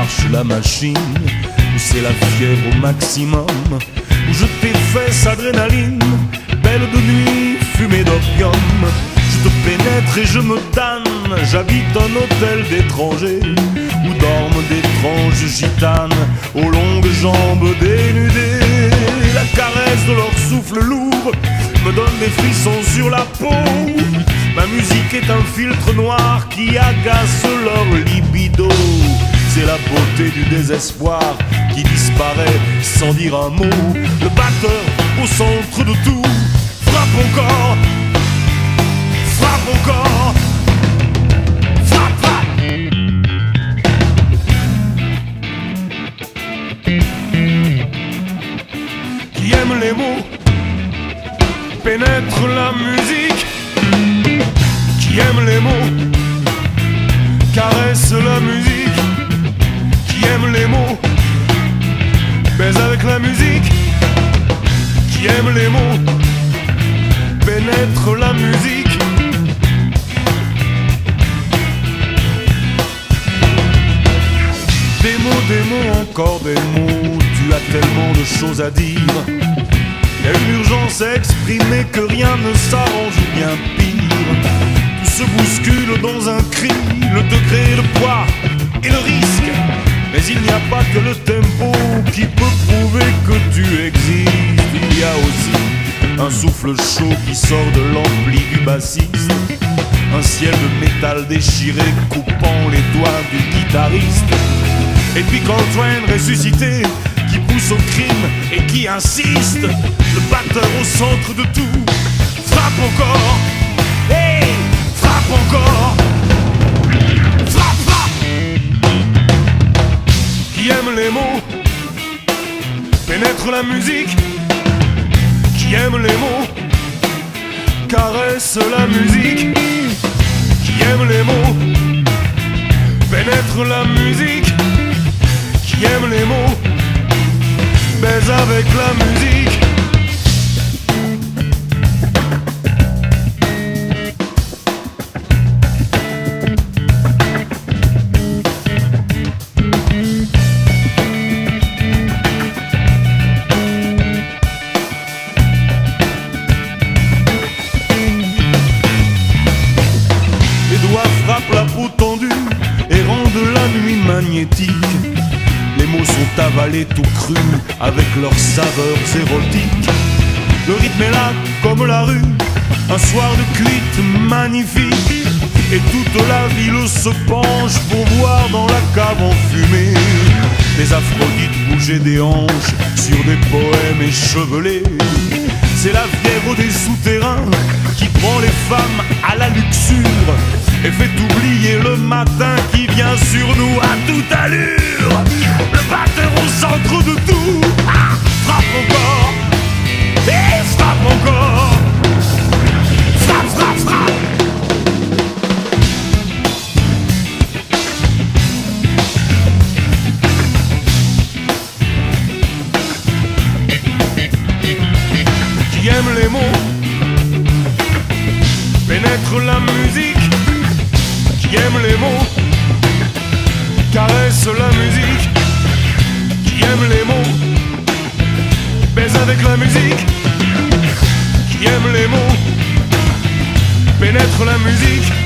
marche la machine, où c'est la fièvre au maximum, où je t'efface adrénaline, belle de nuit, fumée d'opium. Je te pénètre et je me tanne, j'habite un hôtel d'étrangers, où dorment d'étranges gitanes, aux longues jambes dénudées. La caresse de leur souffle lourd me donne des frissons sur la peau. Ma musique est un filtre noir qui agace leur libido. C'est la beauté du désespoir qui disparaît sans dire un mot. Le batteur au centre de tout frappe encore, frappe encore, frappe, frappe. Qui aime les mots pénètre la musique. Qui aime les mots caresse la musique. Qui aime les mots baise avec la musique. Qui aime les mots pénètre la musique. Des mots, encore des mots. Tu as tellement de choses à dire. Il y a une urgence à exprimer que rien ne s'arrange ou bien pire. Tout se bouscule dans un cri, le degré, le poids et le risque. Mais il n'y a pas que le tempo qui peut prouver que tu existes. Il y a aussi un souffle chaud qui sort de l'ampli du bassiste. Un ciel de métal déchiré coupant les doigts du guitariste. Et puis Coltrane ressuscité qui pousse au crime et qui insiste. Le batteur au centre de tout frappe encore, hey, frappe encore, frappe, frappe. Qui aime les mots pénètre la musique. Qui aime les mots caresse la musique. Qui aime les mots pénètre la musique. Qui aime les mots baise avec la musique. Les doigts frappent la peau tendue et rendent la nuit magnétique. Les mots sont avalés tout crus avec leurs saveurs érotiques. Le rythme est là comme la rue, un soir de cuite magnifique. Et toute la ville se penche pour voir dans la cave enfumée les Aphrodite bouger des hanches sur des poèmes échevelés. C'est la fièvre des souterrains qui prend les femmes à la luxure et fait oublier le matin qui vient sur nous à toute allure. Le batteur au centre de tout frappe encore et frappe encore, frappe, frappe, frappe. Qui aime les mots pénètre la musique. Qui aime les mots caresse la musique. Qui aime les mots baise avec la musique. Qui aime les mots pénètre la musique.